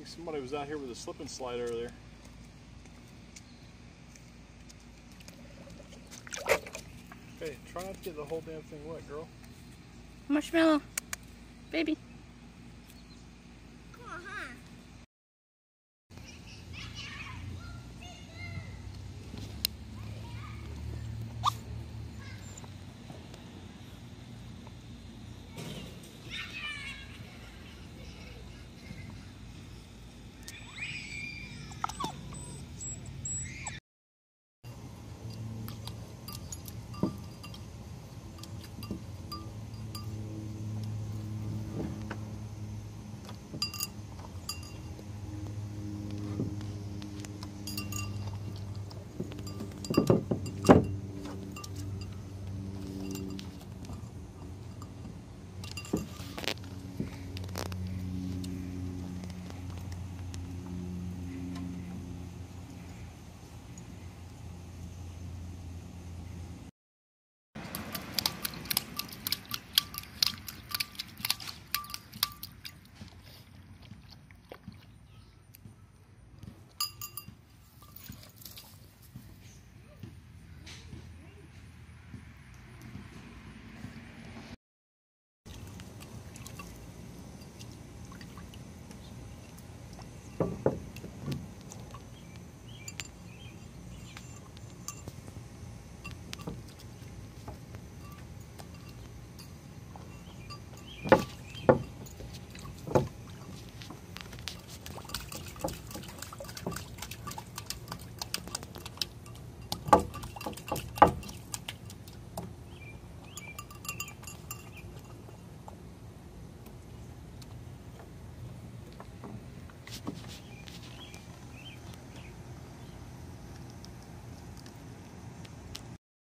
somebody was out here with a slip and slide earlier. Hey, try not to get the whole damn thing wet, girl. Marshmallow, baby.